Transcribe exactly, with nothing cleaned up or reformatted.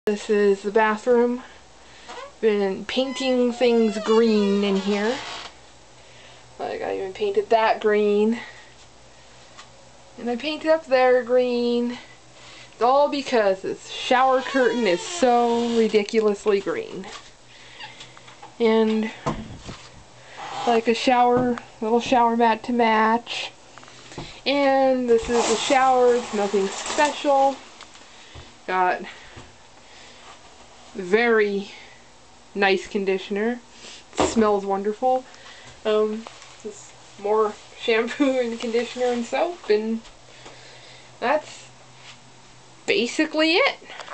This is the bathroom. Been painting things green in here. Like I even painted that green. And I painted up there green. It's all because this shower curtain is so ridiculously green. And like a shower, little shower mat to match. And this is a shower, it's nothing special. Got very nice conditioner. It smells wonderful. Um, just more shampoo and conditioner and soap, and that's basically it.